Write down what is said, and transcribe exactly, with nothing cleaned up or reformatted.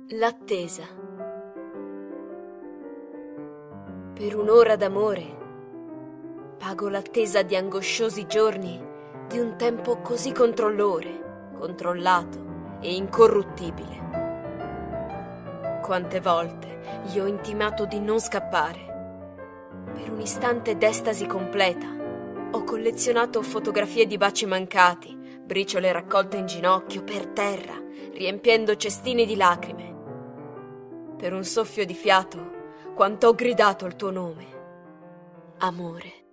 L'attesa. Per un'ora d'amore pago l'attesa di angosciosi giorni di un tempo così controllore, controllato e incorruttibile. Quante volte gli ho intimato di non scappare. Per un istante d'estasi completa ho collezionato fotografie di baci mancati, briciole raccolte in ginocchio per terra, riempiendo cestini di lacrime. Per un soffio di fiato, quanto ho gridato il tuo nome, amore.